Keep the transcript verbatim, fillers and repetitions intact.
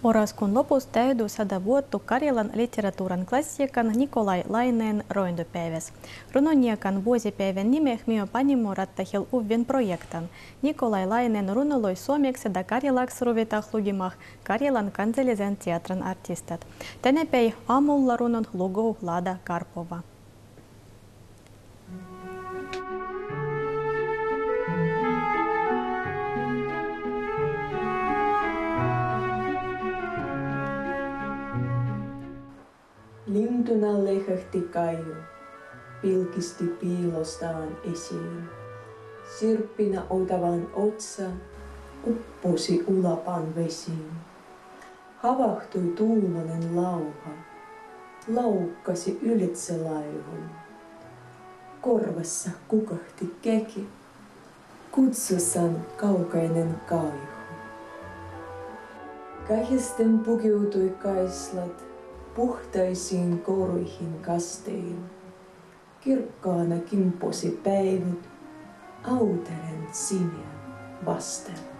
Marraskuun lopussa täytyy sada vuotta Karjalan literatuuran klassiikan Nikolai Laineen rointopäiväs. Runonjakan vuosipäivän nimeä myö panimorattahil uuden projektan. Nikolai Laineen runoloi suomeksi ja karjalaksi ruvetaan lukemaan Karjalan kansallisen teatran artistat. Tänä päivänä aamulla runon lukee Lada Karpova. Lintuna lehähti Kaiju, pilkisti piilostaan esiin. Sirppinä otavan otsa upposi Ulapan vesiin. Havahtui tuulonen lauha, laukkasi ylitse laivun. Korvassa kukahti keki, kutsusan kaukainen kaihu. Kahisten pukeutui kaislat, puhtaisiin koruihin kastein. Kirkkaana kimposi päivät, autaren sineä vasten.